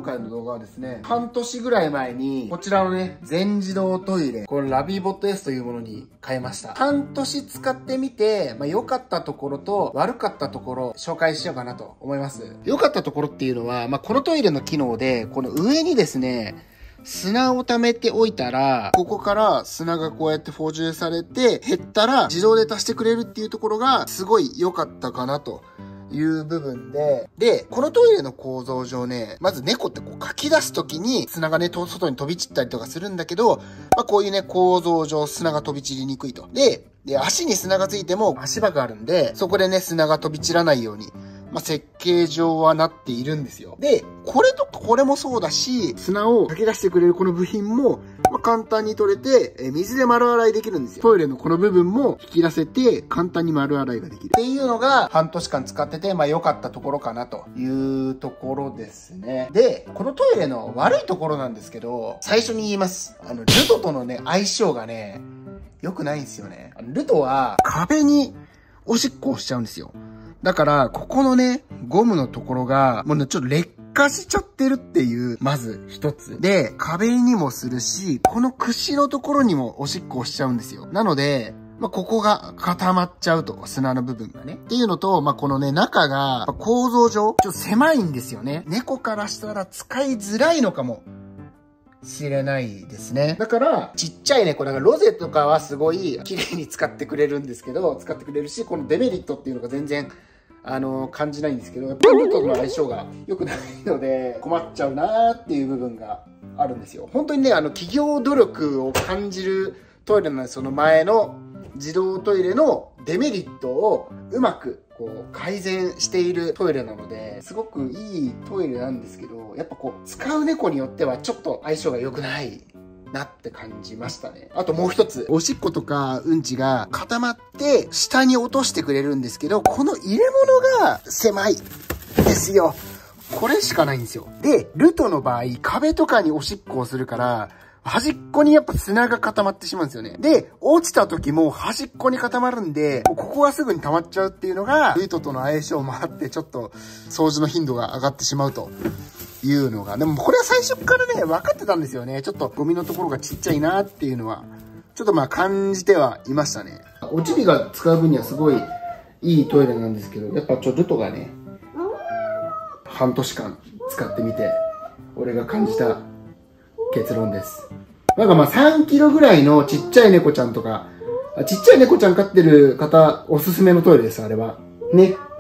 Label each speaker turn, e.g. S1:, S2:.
S1: 回の動画はですね、半年ぐらい前に、こちらのね、全自動トイレ、これラビーボット S というものに変えました。半年使ってみて、良かったところと悪かったところ、紹介しようかなと思います。良かったところっていうのは、このトイレの機能で、この上にですね、砂を溜めておいたら、ここから砂がこうやって補充されて、減ったら自動で足してくれるっていうところが、すごい良かったかなと。いう部分で、このトイレの構造上ね、まず猫ってこうかき出すときに砂がね、外に飛び散ったりとかするんだけど、こういうね、構造上砂が飛び散りにくいと。で、足に砂がついても足場があるんで、そこでね、砂が飛び散らないように、設計上はなっているんですよ。で、これとこれもそうだし、砂をかき出してくれるこの部品も、簡単に取れて、水で丸洗いできるんですよ。トイレのこの部分も引き出せて、簡単に丸洗いができる。っていうのが、半年間使ってて、良かったところかなというところですね。で、このトイレの悪いところなんですけど、最初に言います。ルトとのね、相性がね、良くないんですよね。ルトは、壁におしっこをしちゃうんですよ。だから、ここのね、ゴムのところが、もうね、ちょっと劣化しちゃってるっていう、まず一つ。で、壁にもするし、この串のところにもおしっこをしちゃうんですよ。なので、ここが固まっちゃうと、砂の部分がね。っていうのと、このね、中が、構造上、ちょっと狭いんですよね。猫からしたら使いづらいのかもしれないですね。だから、ちっちゃい猫、だからロゼとかはすごい綺麗に使ってくれるんですけど、使ってくれるし、このデメリットっていうのが全然、感じないんですけど、やっぱりルトとの相性が良くないので、困っちゃうなーっていう部分があるんですよ。本当にね、企業努力を感じるトイレなんです。その前の自動トイレのデメリットをうまく改善しているトイレなので、すごくいいトイレなんですけど、やっぱ使う猫によってはちょっと相性が良くないなって感じましたね。あともう一つ、おしっことかうんちが固まって下に落としてくれるんですけど、この入れ物が狭いですよ。これしかないんですよ。で、ルトの場合、壁とかにおしっこをするから、端っこにやっぱ砂が固まってしまうんですよね。で、落ちた時も端っこに固まるんで、ここがすぐに溜まっちゃうっていうのが、ルトとの相性もあって、ちょっと掃除の頻度が上がってしまうと。いうのが。でもこれは最初からね、分かってたんですよね。ちょっとゴミのところがちっちゃいなっていうのは、ちょっと感じてはいましたね。おちびが使う分にはすごいいいトイレなんですけど、やっぱルトがね、半年間使ってみて、俺が感じた結論です。3キロぐらいのちっちゃい猫ちゃんとか、ちっちゃい猫ちゃん飼ってる方、おすすめのトイレです、あれは。ね。